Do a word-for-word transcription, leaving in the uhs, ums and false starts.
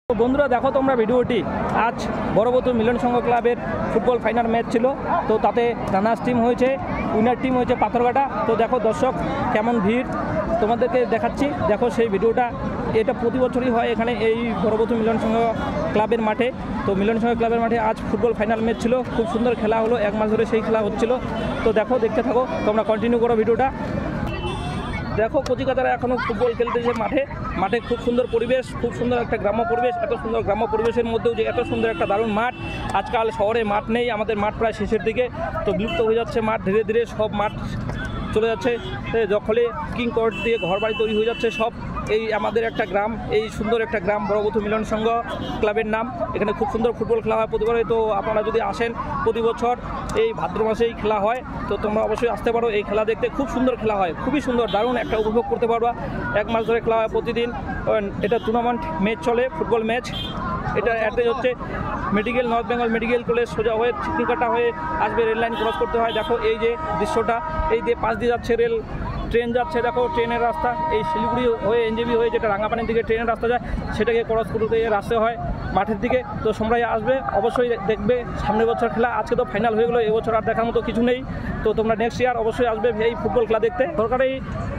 তো বন্ধুরা দেখো তোমরা ভিডিওটি আজ বড়বতু মিলন সংঘ ক্লাবের ফুটবল ফাইনাল ম্যাচ ছিল। তো তাতে রানার্স টিম হয়েছে, উইনার টিম হয়েছে পাথরঘাটা। তো দেখো দর্শক কেমন ভিড় তোমাদেরকে দেখাচ্ছি, দেখো সেই ভিডিওটা। এটা প্রতি বছরই হয় এখানে এই বড়বতু মিলন সংঘ ক্লাবের মাঠে। তো মিলন সংঘ ক্লাবের মাঠে আজ ফুটবল ফাইনাল ম্যাচ ছিল, খুব সুন্দর খেলা হলো, এক মাস ধরে সেই খেলা হচ্ছিল। তো দেখো দেখতে থাকো, তোমরা কন্টিনিউ করো ভিডিওটা। দেখো কচিকাতারা এখনও ফুটবল খেলতেছে মাঠে মাঠে খুব সুন্দর পরিবেশ, খুব সুন্দর একটা গ্রাম্য পরিবেশ। এত সুন্দর গ্রাম্য পরিবেশের মধ্যেও যে এত সুন্দর একটা দারুণ মাঠ, আজকাল শহরে মাঠ নেই, আমাদের মাঠ প্রায় শেষের দিকে। তো বিলুপ্ত হয়ে যাচ্ছে মাঠ, ধীরে ধীরে সব মাঠ চলে যাচ্ছে দখলে, কিং কোর্ট দিয়ে ঘর বাড়ি তৈরি হয়ে যাচ্ছে সব। এই আমাদের একটা গ্রাম, এই সুন্দর একটা গ্রাম বড়বতু মিলন সংঘ ক্লাবের নাম। এখানে খুব সুন্দর ফুটবল খেলা হয় প্রতিবারে। তো আপনারা যদি আসেন, প্রতি বছর এই ভাদ্র মাসেই খেলা হয়, তো তোমরা অবশ্যই আসতে পারো এই খেলা দেখতে। খুব সুন্দর খেলা হয়, খুবই সুন্দর, দারুণ একটা উপভোগ করতে পারবা। এক মাস ধরে খেলা হয় প্রতিদিন। এটা টুর্নামেন্ট ম্যাচ চলে, ফুটবল ম্যাচ। এটা অ্যাড্রেস হচ্ছে medical, North Bengal medical college, সোজা হয়ে চিকনিকাটা হয়ে আসবে, রেল লাইন ক্রস করতে হয়। দেখো এই যে দৃশ্যটা, এই দিয়ে পাশ দিয়ে যাচ্ছে রেল, ট্রেন যাচ্ছে। দেখো ট্রেনের রাস্তা, এই শিলিগুড়ি হয়ে এনজেবি হয়ে যেটা রাঙাপানির দিকে ট্রেনের রাস্তা যায়, সেটাকে ক্রস করতে রাস্তা হয় মাঠের দিকে। তো সবাই আসবে, অবশ্যই দেখবে সামনের বছর খেলা। আজকে তো ফাইনাল হয়ে গেলো, এবছর আর দেখার মতো কিছু নেই। তো তোমরা নেক্সট ইয়ার অবশ্যই আসবে এই ফুটবল খেলা দেখতে। সরকারি